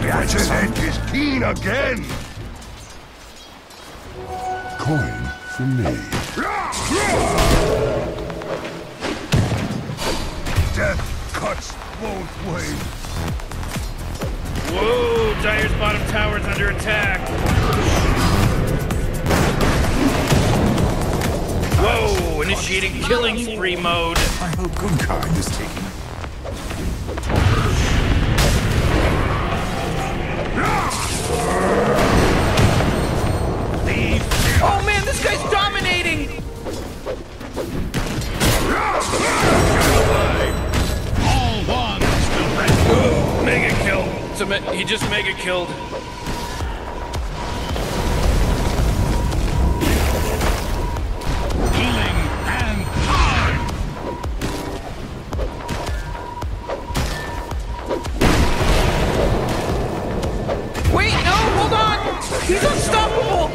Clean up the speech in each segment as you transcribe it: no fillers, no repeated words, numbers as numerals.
President is keen again! Coin for me. Death cuts both ways. Whoa, Dire's bottom tower's under attack. Whoa, initiating killing spree mode. I hope Gunkind is taking it. Oh man, this guy's dominating! All one still ready. Mega kill. He just mega killed. Healing and time. Wait, no, hold on! He's unstoppable!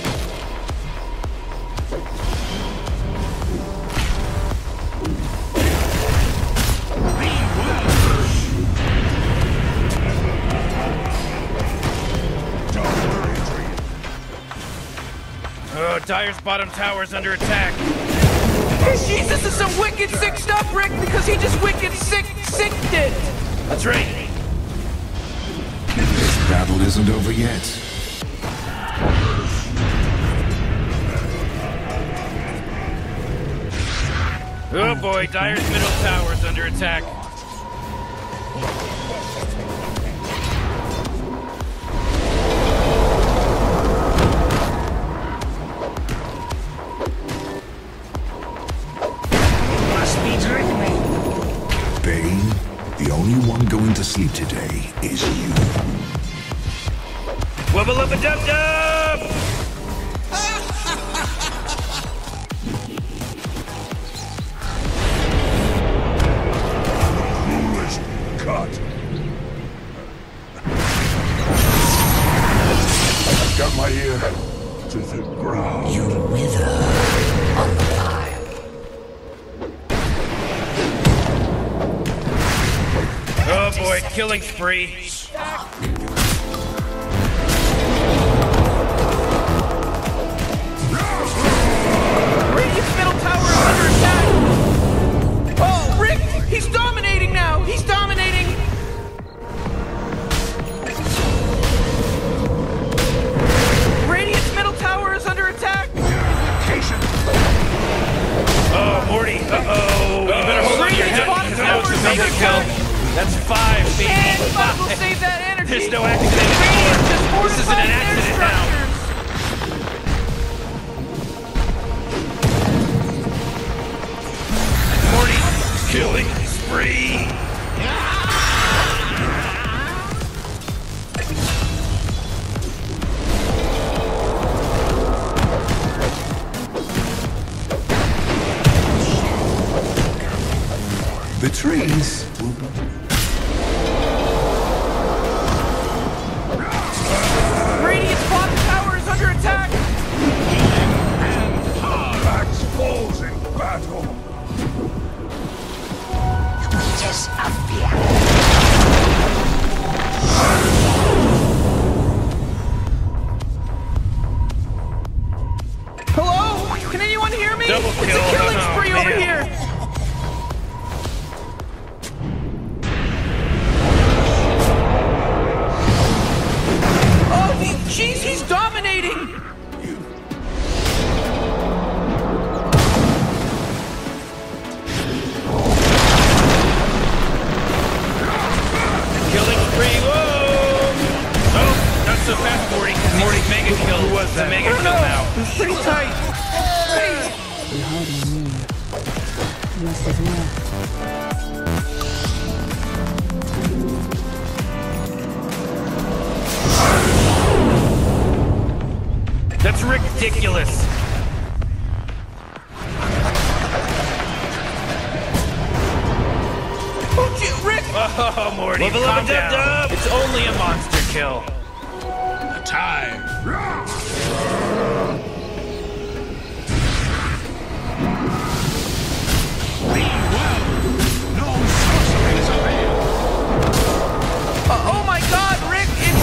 Oh, Dire's bottom tower's under attack. Jeez, this is some wicked sick stuff, Rick, because he just wicked sicked it. That's right. This battle isn't over yet. Oh boy, Dire's middle tower's under attack. Bane, the only one going to sleep today is you. Wubba lubba dub dub! Foolish cut. I've got my ear to the ground. You'll wither on the pile. Oh boy, killing spree. Radiant's middle tower is under attack. Oh, Rick, he's dominating now. He's dominating. Radiant's middle tower is under attack. Oh, Morty. Uh-oh. You better hold on to your duck, because now it's a mega kill. That's 5, baby. And you might as well save that energy. There's no accident anymore. This isn't an accident now. Morty, killing spree. The trees will... Radiant's bottom tower is under attack. Max falls in battle. Hello? Can anyone hear me? Double It's kill. a killing Oh, spree over man. here. Oh, jeez, he's dominating. Killing spree. Whoa! Oh, not so fast, Morty. Because Morty's mega kill. Who was that? Mega kill now. It's pretty tight. That's ridiculous. Oh, gee, Rick! Oh, Morty, calm down. It's only a monster kill. The time. Be well. No sorceries avail. Oh my God, Rick!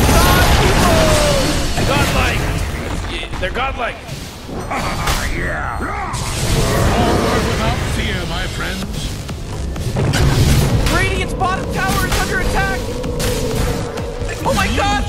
godlike. Forward without fear, my friends. Radiant's bottom tower is under attack. Oh my god!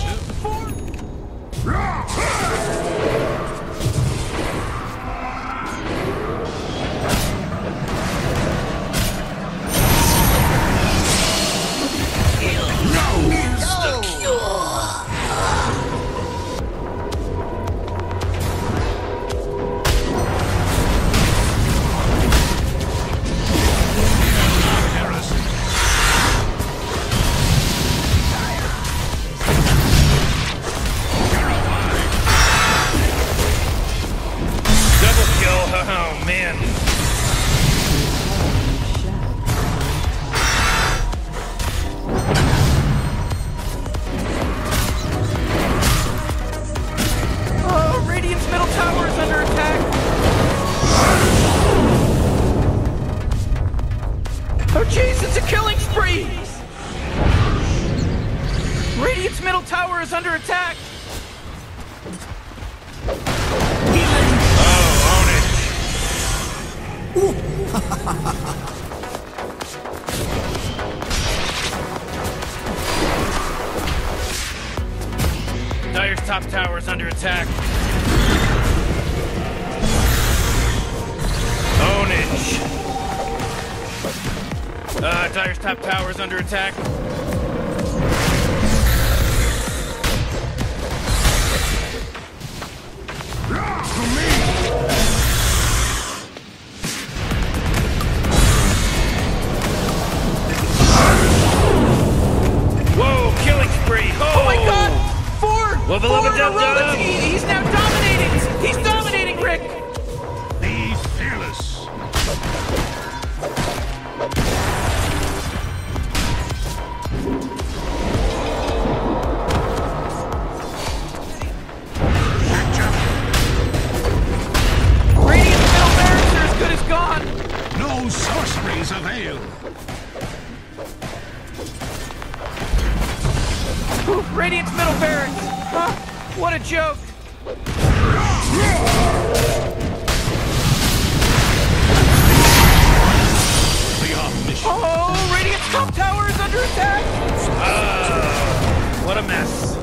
Oh man. Oh, Radiant's middle tower is under attack. Oh jeez, it's a killing spree. Radiant's middle tower is under attack. Dire's top tower is under attack. Ownage. Dire's top tower is under attack. Whoa, killing spree. Oh my god! He's now dominating! He's dominating, Rick! Be fearless. Radiant's middle barracks are as good as gone! No sorceries avail. Ooh, Radiant's middle barracks! Huh? What a joke! Oh, Radiant's top tower is under attack! What a mess.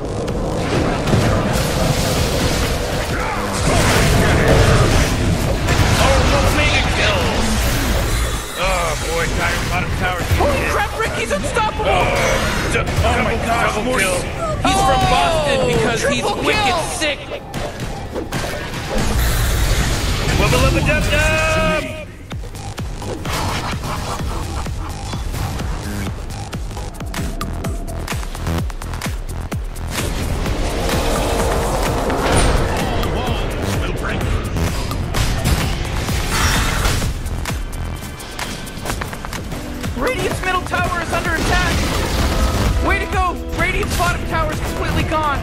Oh, mega kill! Oh boy, Dire's bottom tower. Holy crap, Rick, he's unstoppable! Oh my gosh, double kill. He's from Boston because he's wicked sick. Wubba lubba dub dub! Radiant's middle tower is under attack! Way to go! Radiant's bottom tower is completely gone!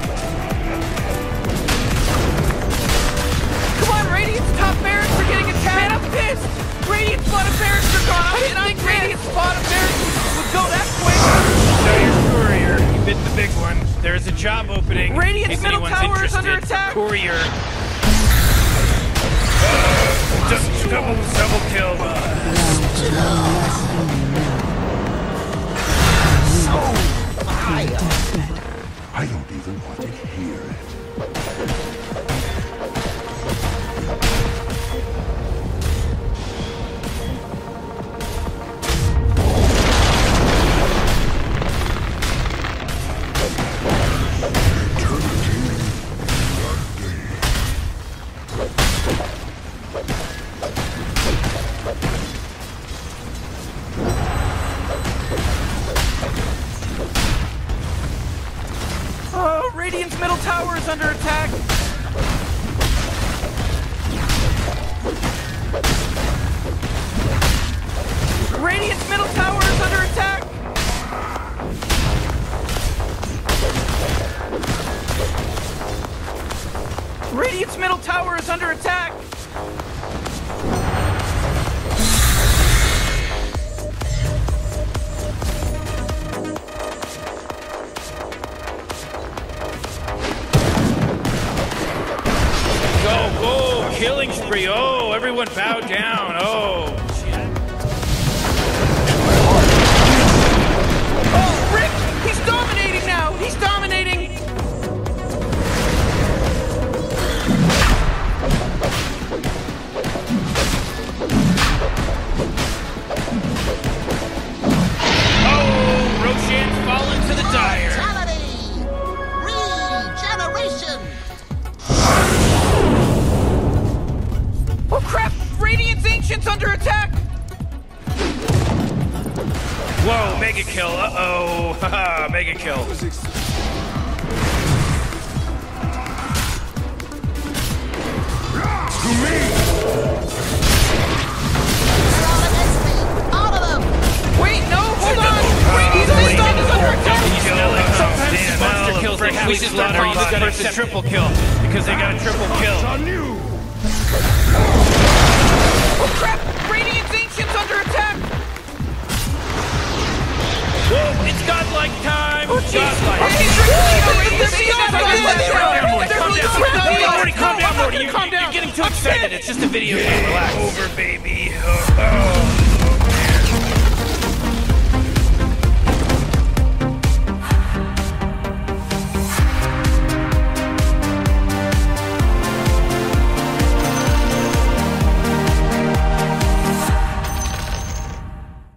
Come on, Radiant's top barracks are getting attacked! Man, I'm pissed! Radiant's bottom barracks are gone! I didn't think Radiant's bottom barracks would go that quick! So your courier, you bit the big one. There's a job opening. Radiant's middle tower is under attack! Courier. Double kill. I don't even want to hear it. Oh, Radiant's middle tower is under attack! Radiant's middle tower is under attack! Radiant's middle tower is under attack! Go! everyone bow down. Oh, shit. Oh, Rick! He's dominating now! He's dominating! Oh, Roshan's fallen to the dire. Regeneration! Oh crap! Radiant's Ancient's under attack! Whoa, mega kill. Uh-oh. Haha, mega kill. To me! All of them! Wait, no, hold on! Radiant's Ancient is under attack! Sometimes the monster kills they have to slaughter you versus triple kill, because they got a triple kill. On you! Oh crap! Radiant's Ancient's under attack! Whoa, it's godlike time! Oh, godlike! Calm down, Morty. You're getting too excited. It's just a video game. Relax. Over, baby. Oh.